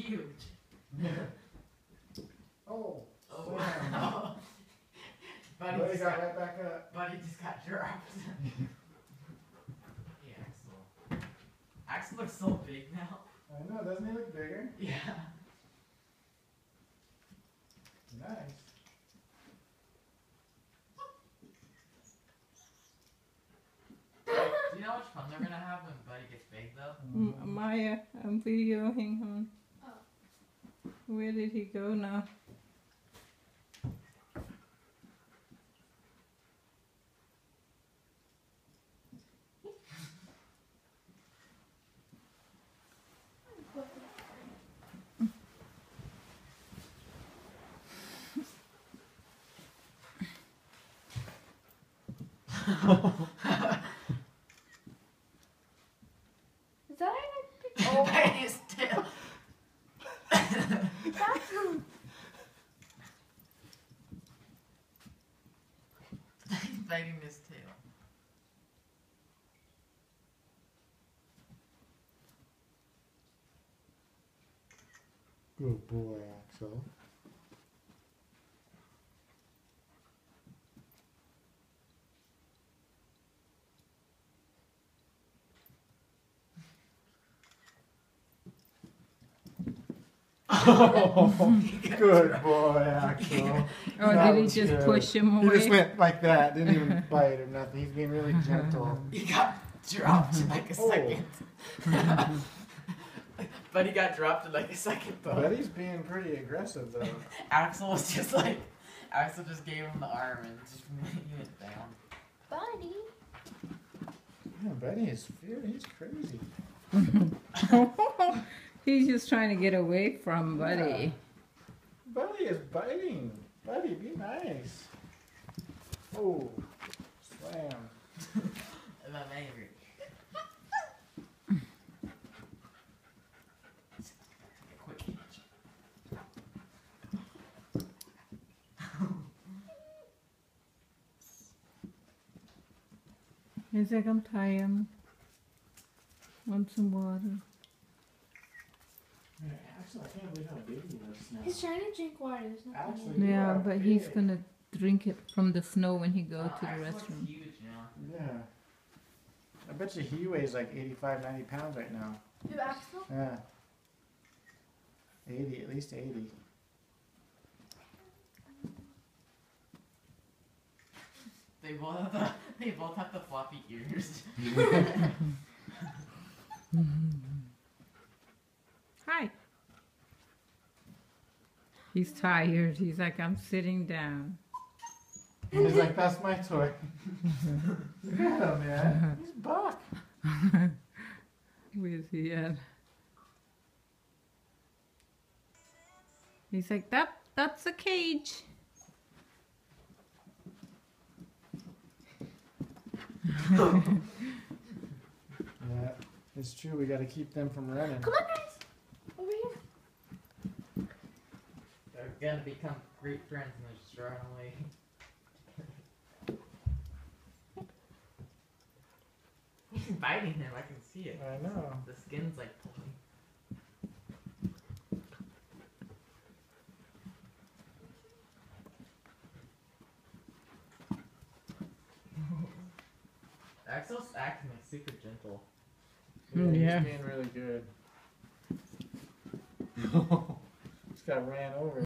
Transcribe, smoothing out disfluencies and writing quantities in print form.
huge. Oh. Oh, wow. Buddy got right back up. Buddy just got dropped. Hey, Axel. Axel looks so big now. I know, doesn't he look bigger? Yeah. Nice. Do you know how much fun they're gonna have when Buddy gets big, though? Maya, I'm videoing him. Oh. Where did he go now? Is that Oh, bite his tail. He's biting his tail. Good boy, Axel. Oh, good boy, Axel. Oh, That did he was just good. push him He away? just went like that, didn't even bite or nothing. He's being really gentle. He got dropped in like a second. But he got dropped in like a second, though. Buddy's being pretty aggressive, though. Axel was just like, Axel just gave him the arm and just he went down. Buddy? Yeah, Buddy is he's crazy. He's just trying to get away from Buddy. Yeah. Buddy is biting. Buddy, be nice. Oh, slam. And I'm angry. Quick catch. He's like, I'm tired. Want some water. Yeah, Axel, I can't believe how big he looks now. He's trying to drink water. There's nothing Actually, in it. Yeah, are but he's big. gonna drink it from the snow when he goes to the Axel looks restroom. huge now. Yeah. I bet you he weighs like 85, 90 pounds right now. Who, Axel? Yeah. 80, at least 80. They both have the floppy ears. Hi. He's tired. He's like, I'm sitting down. He's like, that's my toy. Look at him, man. He's buck. Where's he at? He's like, that's a cage. Yeah, it's true. We got to keep them from running. Come on, guys. Over here. They're gonna become great friends and they're just running away. He's biting him, I can see it. I know. The skin's like pulling. Axel's acting like super gentle. Yeah. He's being really good. Just got ran over.